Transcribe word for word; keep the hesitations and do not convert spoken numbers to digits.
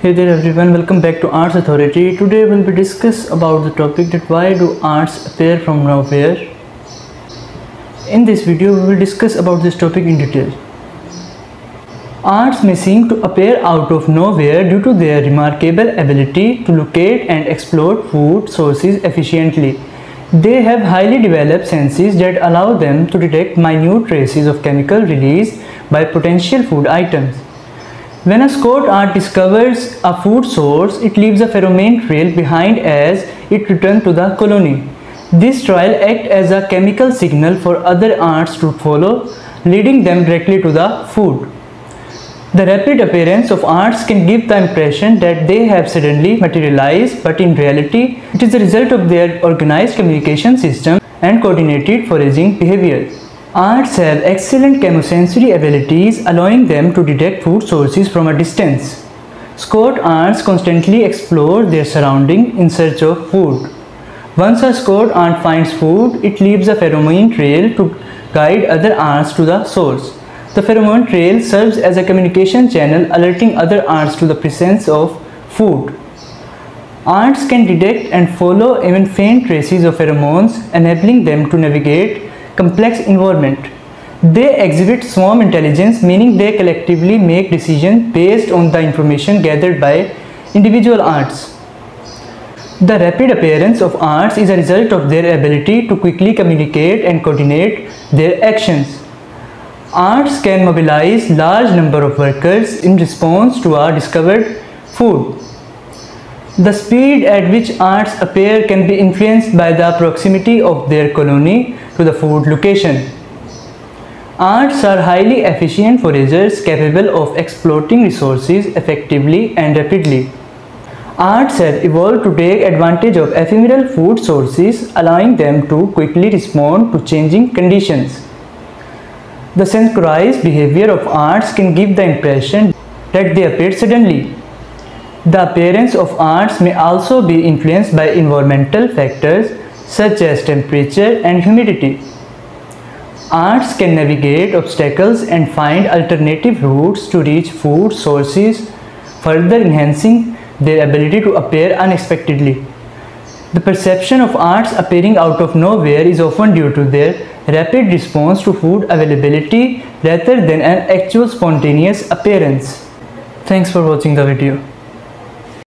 Hey there everyone, welcome back to Arts Authority. Today we'll be discuss about the topic that why do arts appear from nowhere. In this video we will discuss about this topic in detail. Arts may seem to appear out of nowhere due to their remarkable ability to locate and exploit food sources efficiently. They have highly developed senses that allow them to detect minute traces of chemical released by potential food items. When a scout ant discovers a food source, it leaves a pheromone trail behind as it returns to the colony. This trail acts as a chemical signal for other ants to follow, leading them directly to the food. The rapid appearance of ants can give the impression that they have suddenly materialized, but in reality, it is the result of their organized communication system and coordinated foraging behavior. Ants have excellent chemosensory abilities, allowing them to detect food sources from a distance. Scout ants constantly explore their surroundings in search of food. Once a scout ant finds food, it leaves a pheromone trail to guide other ants to the source. The pheromone trail serves as a communication channel, alerting other ants to the presence of food. Ants can detect and follow even faint traces of pheromones, enabling them to navigate complex environment. They exhibit swarm intelligence, meaning they collectively make decisions based on the information gathered by individual ants. The rapid appearance of ants is a result of their ability to quickly communicate and coordinate their actions. Ants can mobilize large number of workers in response to a discovered food. The speed at which ants appear can be influenced by the proximity of their colony to the food location. Ants are highly efficient foragers capable of exploiting resources effectively and rapidly. Ants have evolved to take advantage of ephemeral food sources, allowing them to quickly respond to changing conditions. The synchronized behavior of ants can give the impression that they appear suddenly. The appearance of ants may also be influenced by environmental factors such as temperature and humidity. Ants can navigate obstacles and find alternative routes to reach food sources, further enhancing their ability to appear unexpectedly. The perception of ants appearing out of nowhere is often due to their rapid response to food availability rather than an actual spontaneous appearance. Thanks for watching the video.